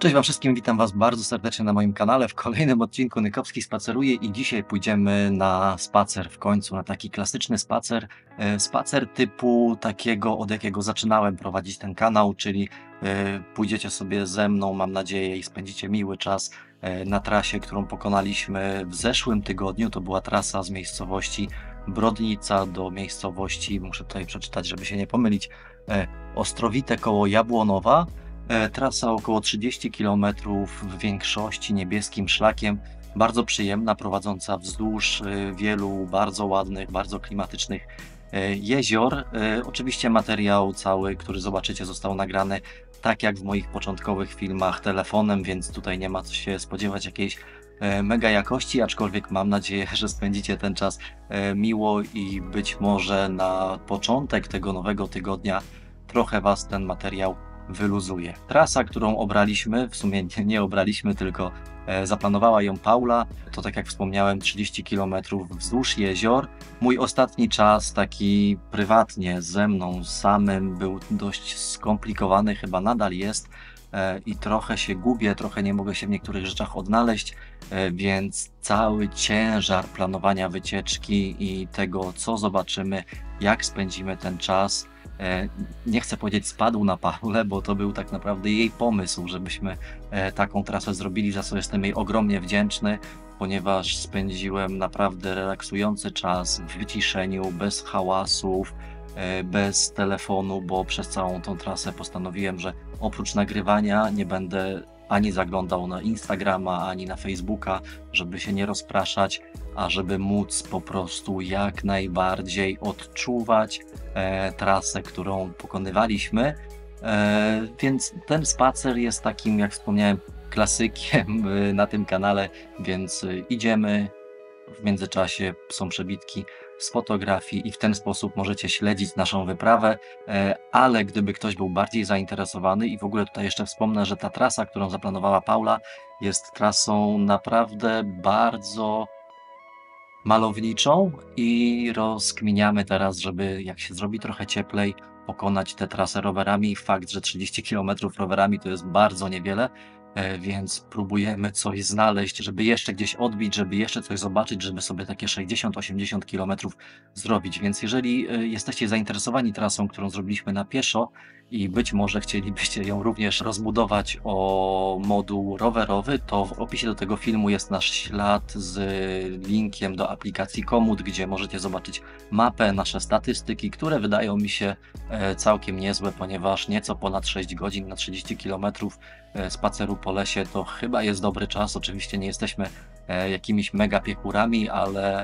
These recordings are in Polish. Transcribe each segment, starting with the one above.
Cześć Wam wszystkim, witam Was bardzo serdecznie na moim kanale. W kolejnym odcinku Nykowski spaceruje i dzisiaj pójdziemy na spacer w końcu, na taki klasyczny spacer. Spacer typu takiego, od jakiego zaczynałem prowadzić ten kanał, czyli pójdziecie sobie ze mną, mam nadzieję, i spędzicie miły czas na trasie, którą pokonaliśmy w zeszłym tygodniu. To była trasa z miejscowości Brodnica do miejscowości, muszę tutaj przeczytać, żeby się nie pomylić, Ostrowite koło Jabłonowa. Trasa około 30 km, w większości niebieskim szlakiem, bardzo przyjemna, prowadząca wzdłuż wielu bardzo ładnych, bardzo klimatycznych jezior. Oczywiście materiał cały, który zobaczycie, został nagrany tak jak w moich początkowych filmach telefonem, więc tutaj nie ma co się spodziewać jakiejś mega jakości, aczkolwiek mam nadzieję, że spędzicie ten czas miło i być może na początek tego nowego tygodnia trochę Was ten materiał wyluzuje. Trasa, którą obraliśmy, w sumie nie obraliśmy, tylko zaplanowała ją Paula, to tak jak wspomniałem 30 km wzdłuż jezior. Mój ostatni czas taki prywatnie ze mną samym był dość skomplikowany, chyba nadal jest, i trochę się gubię, trochę nie mogę się w niektórych rzeczach odnaleźć, więc cały ciężar planowania wycieczki i tego, co zobaczymy, jak spędzimy ten czas, nie chcę powiedzieć spadł na Paulę, bo to był tak naprawdę jej pomysł, żebyśmy taką trasę zrobili, za co jestem jej ogromnie wdzięczny, ponieważ spędziłem naprawdę relaksujący czas w wyciszeniu, bez hałasów, bez telefonu, bo przez całą tą trasę postanowiłem, że oprócz nagrywania nie będę ani zaglądał na Instagrama, ani na Facebooka, żeby się nie rozpraszać, a żeby móc po prostu jak najbardziej odczuwać trasę, którą pokonywaliśmy. Więc ten spacer jest takim, jak wspomniałem, klasykiem na tym kanale, więc idziemy. W międzyczasie są przebitki z fotografii i w ten sposób możecie śledzić naszą wyprawę, ale gdyby ktoś był bardziej zainteresowany, i w ogóle tutaj jeszcze wspomnę, że ta trasa, którą zaplanowała Paula, jest trasą naprawdę bardzo malowniczą i rozkminiamy teraz, żeby jak się zrobi trochę cieplej, pokonać tę trasę rowerami. Fakt, że 30 km rowerami to jest bardzo niewiele, więc próbujemy coś znaleźć, żeby jeszcze gdzieś odbić, żeby jeszcze coś zobaczyć, żeby sobie takie 60-80 km zrobić. Więc jeżeli jesteście zainteresowani trasą, którą zrobiliśmy na pieszo i być może chcielibyście ją również rozbudować o moduł rowerowy, to w opisie do tego filmu jest nasz ślad z linkiem do aplikacji Komoot, gdzie możecie zobaczyć mapę, nasze statystyki, które wydają mi się całkiem niezłe, ponieważ nieco ponad 6 godzin na 30 km spaceru po lesie to chyba jest dobry czas. Oczywiście nie jesteśmy jakimiś mega piechurami, ale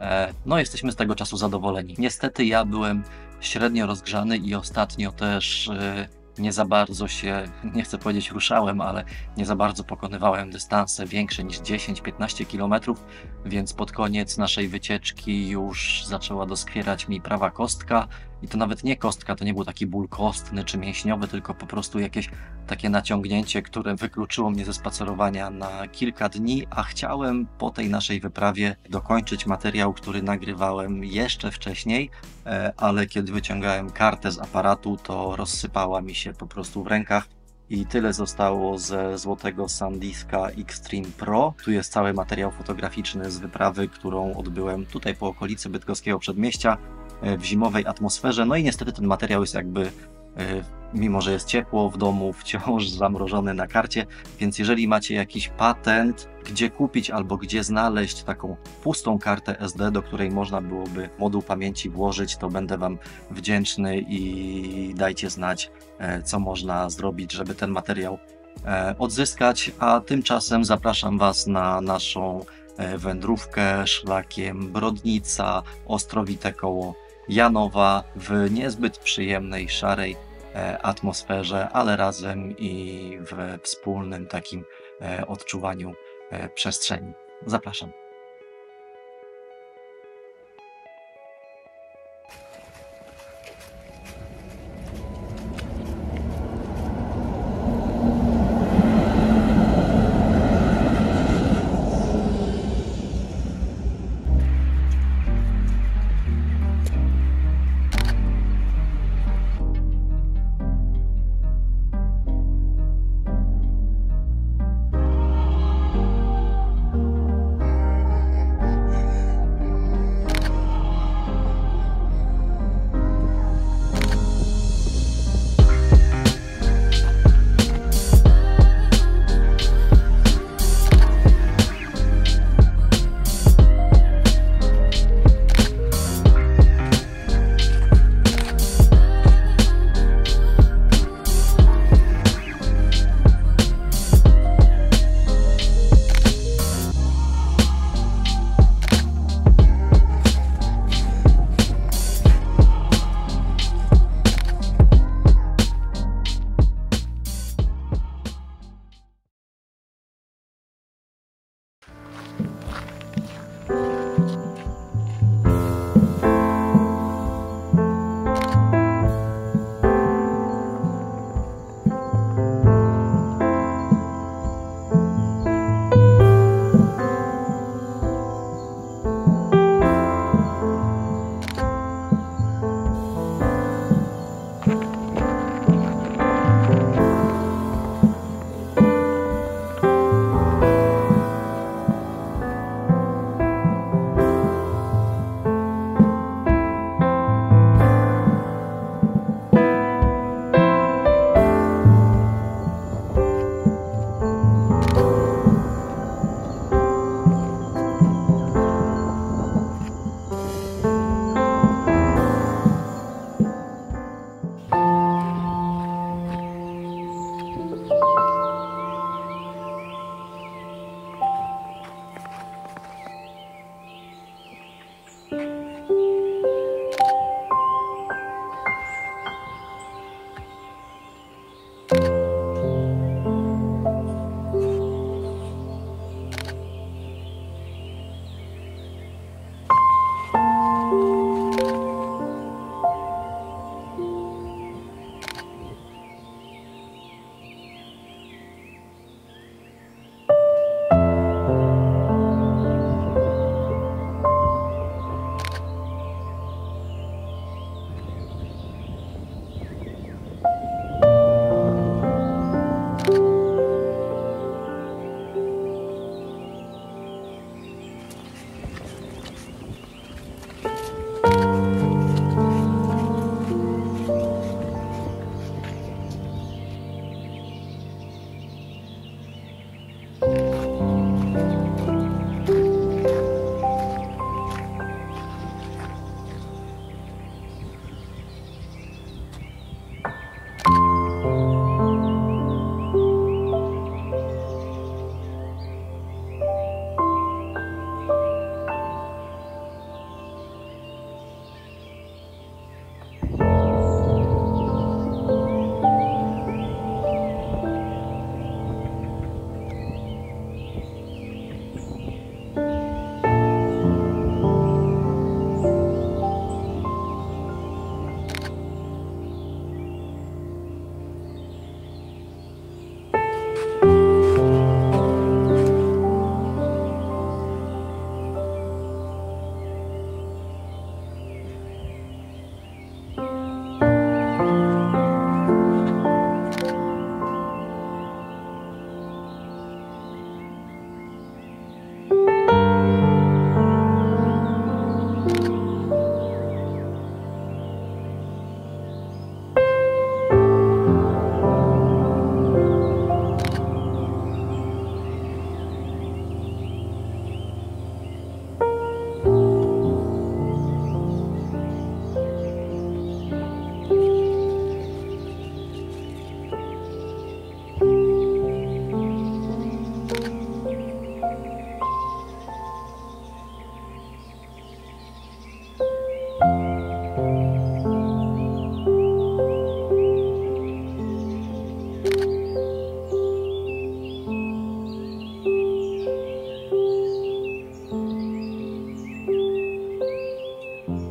no jesteśmy z tego czasu zadowoleni. Niestety ja byłem średnio rozgrzany i ostatnio też nie za bardzo się, nie chcę powiedzieć ruszałem, ale nie za bardzo pokonywałem dystanse większe niż 10-15 km, więc pod koniec naszej wycieczki już zaczęła doskwierać mi prawa kostka i to nawet nie kostka, to nie był taki ból kostny czy mięśniowy, tylko po prostu jakieś takie naciągnięcie, które wykluczyło mnie ze spacerowania na kilka dni, a chciałem po tej naszej wyprawie dokończyć materiał, który nagrywałem jeszcze wcześniej, ale kiedy wyciągałem kartę z aparatu, to rozsypała mi się po prostu w rękach i tyle zostało ze złotego SanDiska Xtreme Pro. Tu jest cały materiał fotograficzny z wyprawy, którą odbyłem tutaj po okolicy bydgoskiego przedmieścia w zimowej atmosferze. No i niestety ten materiał jest jakby, mimo że jest ciepło w domu, wciąż zamrożony na karcie, więc jeżeli macie jakiś patent, gdzie kupić albo gdzie znaleźć taką pustą kartę SD, do której można byłoby moduł pamięci włożyć, to będę Wam wdzięczny i dajcie znać, co można zrobić, żeby ten materiał odzyskać, a tymczasem zapraszam Was na naszą wędrówkę szlakiem Brodnica, Ostrowite koło Janowa w niezbyt przyjemnej, szarej atmosferze, ale razem i w wspólnym takim odczuwaniu przestrzeni. Zapraszam.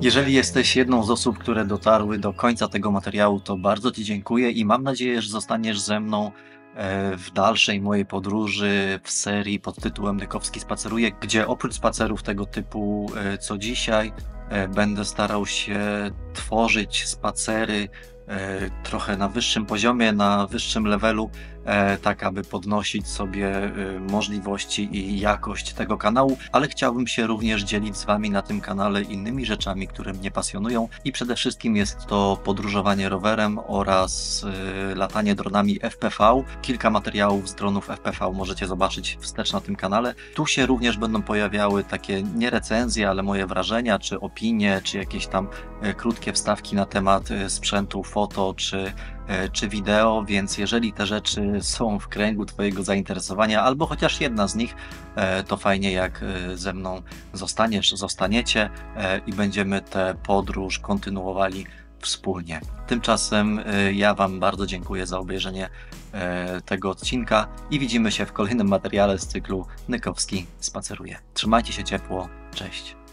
Jeżeli jesteś jedną z osób, które dotarły do końca tego materiału, to bardzo Ci dziękuję i mam nadzieję, że zostaniesz ze mną w dalszej mojej podróży w serii pod tytułem Nykowski spaceruje, gdzie oprócz spacerów tego typu co dzisiaj, będę starał się tworzyć spacery trochę na wyższym poziomie, na wyższym levelu, tak aby podnosić sobie możliwości i jakość tego kanału, ale chciałbym się również dzielić z Wami na tym kanale innymi rzeczami, które mnie pasjonują i przede wszystkim jest to podróżowanie rowerem oraz latanie dronami FPV. Kilka materiałów z dronów FPV możecie zobaczyć wstecz na tym kanale. Tu się również będą pojawiały takie nie recenzje, ale moje wrażenia, czy opinie, czy jakieś tam krótkie wstawki na temat sprzętu foto, czy wideo, więc jeżeli te rzeczy są w kręgu Twojego zainteresowania, albo chociaż jedna z nich, to fajnie jak ze mną zostaniecie i będziemy tę podróż kontynuowali wspólnie. Tymczasem ja Wam bardzo dziękuję za obejrzenie tego odcinka i widzimy się w kolejnym materiale z cyklu Nykowski spaceruje. Trzymajcie się ciepło, cześć!